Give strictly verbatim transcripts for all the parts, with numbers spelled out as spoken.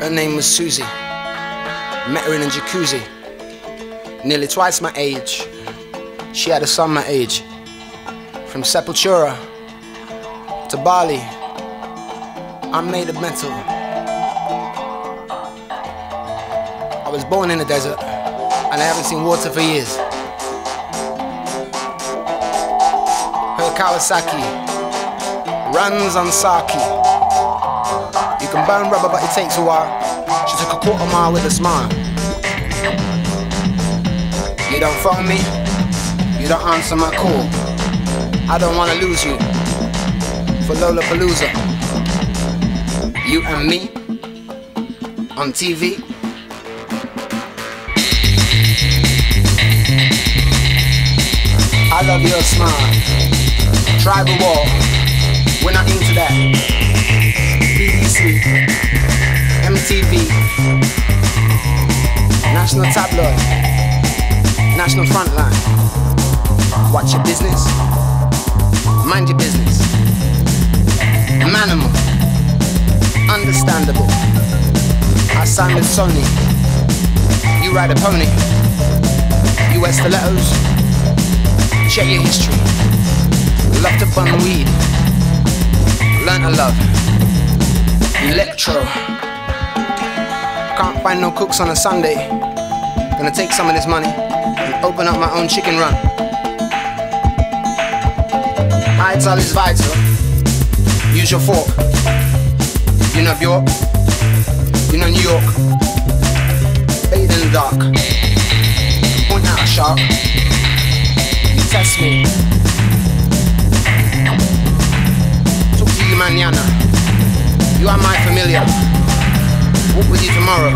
Her name was Susie. Met her in a jacuzzi. Nearly twice my age. She had a son my age. From Sepultura to Bali, I'm made of metal. I was born in the desert, and I haven't seen water for years. Her Kawasaki runs on sake. You can burn rubber, but it takes a while. She took a quarter mile with a smile. You don't phone me, you don't answer my call. I don't wanna lose you for Lollapalooza. You and me on T V. I love your smile. Tribal war, we're not into that. B B C, M T V, National Tabloid, National Frontline. Watch your business, mind your business. Manimal, understandable. I signed with Sony. You ride a pony. U S stilettos. Check your history. Love to bun weed. Learn to love. Electro. Can't find no cooks on a Sunday. Gonna take some of this money and open up my own chicken run. Ital is vital. Use your fork. You know Bjork. You know New York. Bathe in the dark. Point out a shark. You test me. Talk to you mañana. You are my familiar. Walk with you tomorrow.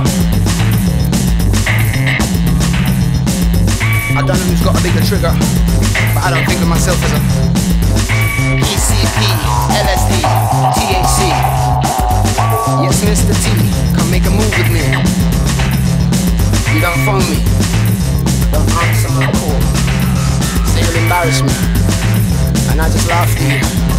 I don't know who's got a bigger trigger, but I don't think of myself as a E C P, L S D, T H C. Yes, Mister T, come make a move with me. You don't phone me, don't answer my call. Say you'll embarrass me, and I just laugh at you.